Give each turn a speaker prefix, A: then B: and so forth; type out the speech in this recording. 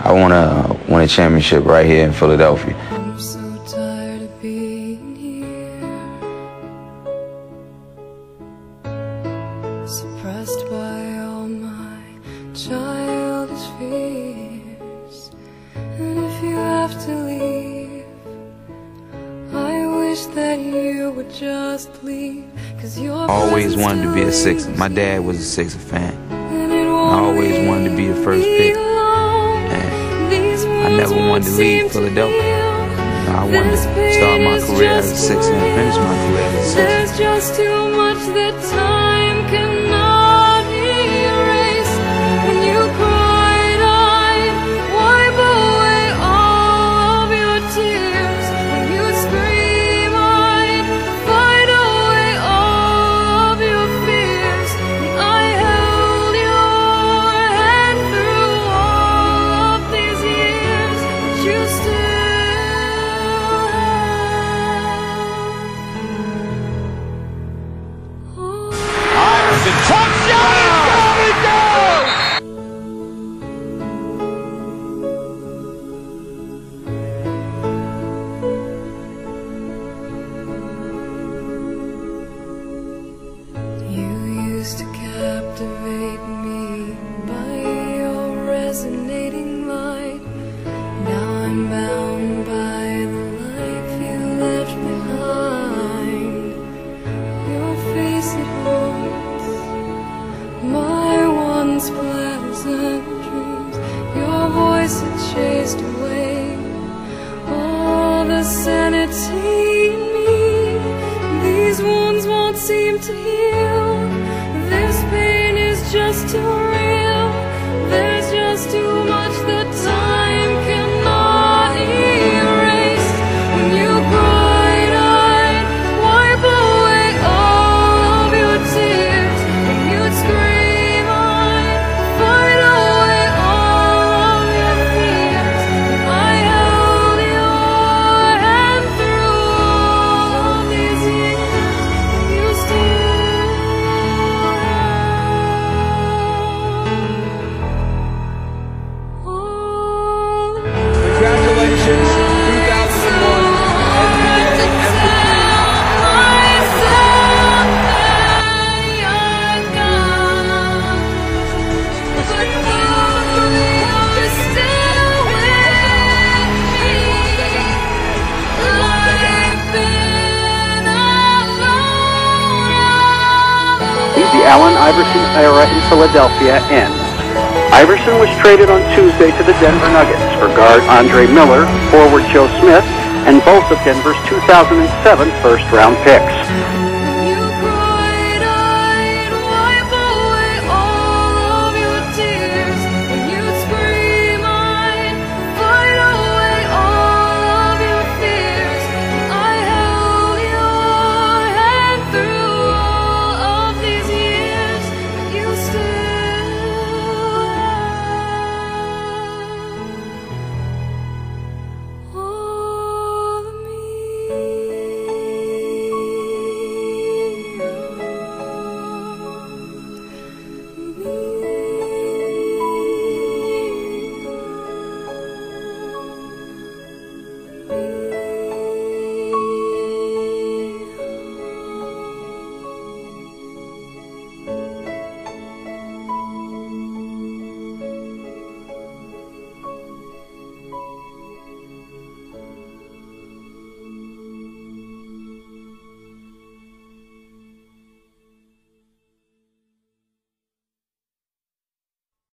A: I want to win a championship right here in Philadelphia.
B: I'm so tired of being here, suppressed by all my childish fears. And if you have to leave, I wish that you would just leave, 'cause you're
A: Always wanted to be a Sixer. My dad was a Sixer fan. I always wanted to be the first pick. And I never wanted to leave Philadelphia. I wanted to start my career as a Sixer and finish my career as a Sixer.
B: There's just too much that time cannot erase. When you cried, I'd wipe away all of your tears. When you scream, I'd fight away all of your fears. And I held your hand through all of these years that you still used to captivate me by your resonating light. Now I'm bound by the life you left behind. Your face, it haunts my once pleasant dreams. Your voice, it chased away all the sanity in me. These wounds won't seem to heal. This pain is just too real. There's just too much that time cannot erase. When you cried, I'd wipe away all of your tears. When you'd scream, I'd fight away all of your fears. And I held your hand through all of these years. You still
C: Congratulations, 2001 NBA MVP.
D: The Allen Iverson era in Philadelphia ends. Iverson was traded on Tuesday to the Denver Nuggets for guard Andre Miller, forward Joe Smith, and both of Denver's 2007 first-round picks.